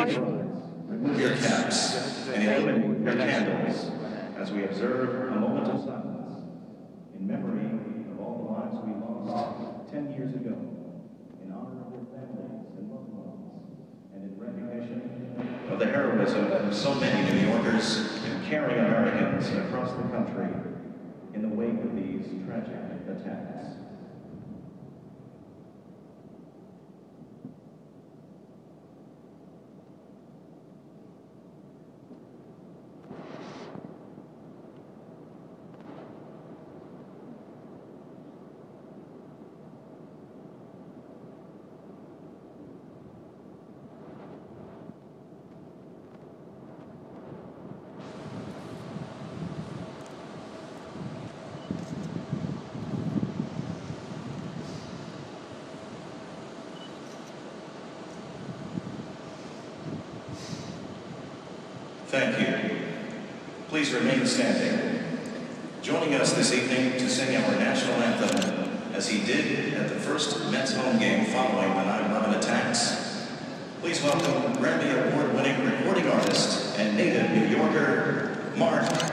Remove your caps and illuminate your candles as we observe a moment of silence in memory of all the lives we lost 10 years ago, in honor of their families and loved ones, and in recognition of the heroism of so many New Yorkers and caring Americans across the country in the wake of these tragic attacks. Thank you. Please remain standing. Joining us this evening to sing our national anthem, as he did at the first Mets home game following the 9/11 attacks, please welcome Grammy Award-winning recording artist and native New Yorker, Mark